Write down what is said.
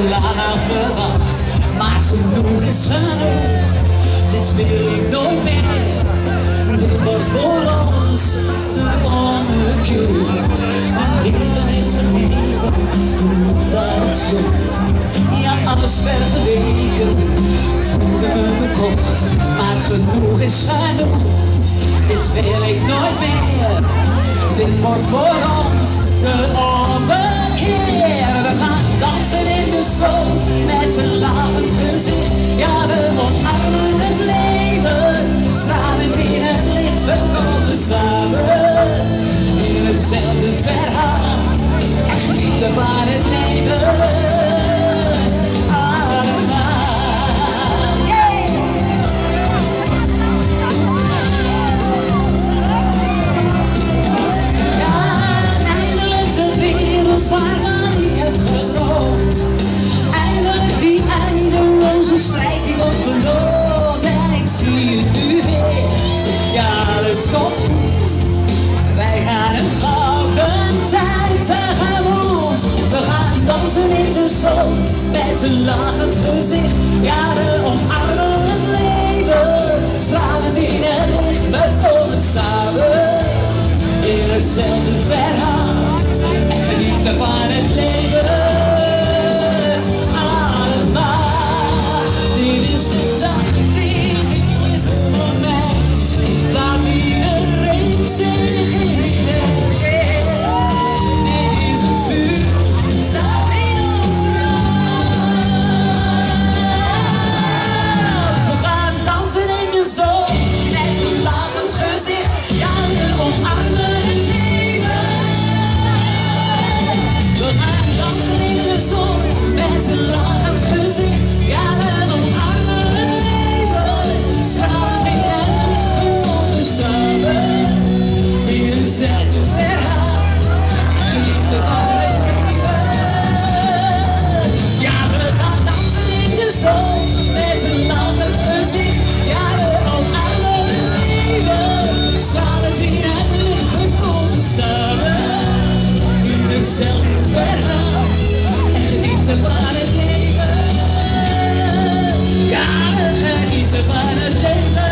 lang verwacht, maar genoeg is genoeg. Dit wil ik nooit meer. Dit wordt voor ons de ommekeer. Mijn leven is verleken, genoeg dat ik zocht. Ja, alles vergeleken, voelde me bekocht. Maar genoeg is genoeg, dit wil ik nooit meer. Dit wordt voor ons de ommekeer. We gaan dansen in de zon met een lachend gezicht. Ja, we omarmen het leven, stralend in het licht. We komen samen in hetzelfde verhaal en genieten van het leven. Waarvan ik heb gedroomd, eindelijk die eindeloze strijd die wordt beloond. En ik zie het nu weer, ja, alles komt goed. Wij gaan een gouden tijd tegemoet. We gaan dansen in de zon met een lachend gezicht. Ja, we omarmen het leven, stralend in het licht. We komen samen in hetzelfde verhaal en genieten van het leven. Allemaal, dit is de dag, dit is het moment. Laat iedereen zich in herkennen. Dit is het vuur dat in ons brandt. We gaan dansen in de zon met een lachend gezicht. Ja, we omarmen het leven. We gaan dansen in de zon met een lachend gezicht. Ja, we omarmen het leven. Straalt in het licht, we komen samen in hetzelfde verhaal. Genieten van het leven. Ja, we gaan dansen in de zon met een lachend gezicht. Ja, we omarmen het leven. Stralend in het licht, we komen samen in hetzelfde verhaal en genieten van het leven. Ja, we genieten van het leven.